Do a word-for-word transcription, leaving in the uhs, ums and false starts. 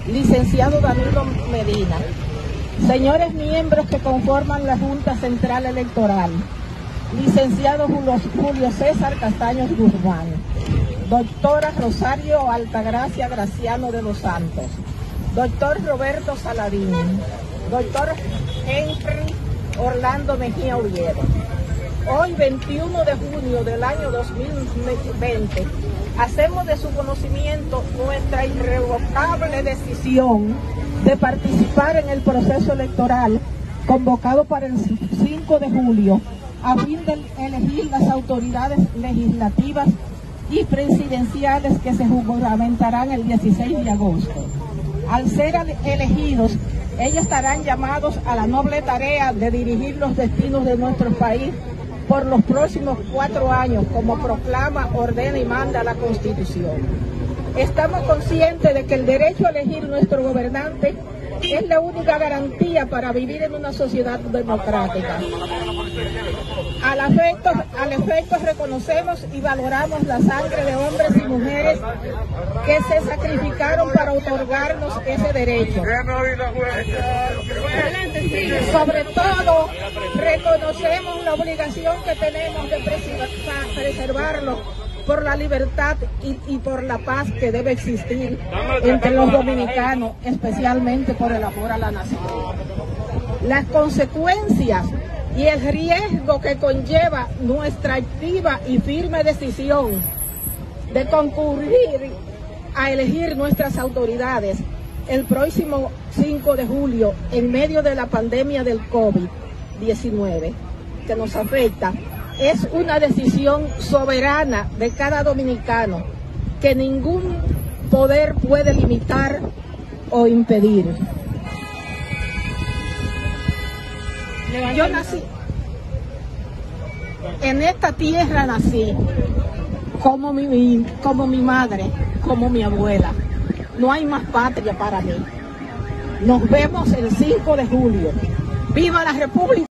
licenciado Danilo Medina, señores miembros que conforman la Junta Central Electoral, licenciado Julio César Castaños Guzmán, doctora Rosario Altagracia Graciano de los Santos, doctor Roberto Saladín, doctor Henry Orlando Mejía Oviedo. Hoy, veintiuno de junio del año dos mil veinte, hacemos de su conocimiento nuestra irrevocable decisión de participar en el proceso electoral convocado para el cinco de julio a fin de elegir las autoridades legislativas y presidenciales que se juramentarán el dieciséis de agosto. Al ser elegidos, ellos estarán llamados a la noble tarea de dirigir los destinos de nuestro país por los próximos cuatro años, como proclama, ordena y manda la Constitución. Estamos conscientes de que el derecho a elegir nuestro gobernante es la única garantía para vivir en una sociedad democrática. Al efecto, al efecto reconocemos y valoramos la sangre de hombres y mujeres que se sacrificaron para otorgarnos ese derecho. Sobre todo, reconocemos la obligación que tenemos de preservarlo por la libertad y, y por la paz que debe existir entre los dominicanos, especialmente por el amor a la nación. Las consecuencias y el riesgo que conlleva nuestra activa y firme decisión de concurrir a elegir nuestras autoridades el próximo cinco de julio en medio de la pandemia del COVID diecinueve que nos afecta, es una decisión soberana de cada dominicano que ningún poder puede limitar o impedir. Yo nací, en esta tierra nací, como mi, como mi madre, como mi abuela. No hay más patria para mí. Nos vemos el cinco de julio. ¡Viva la República!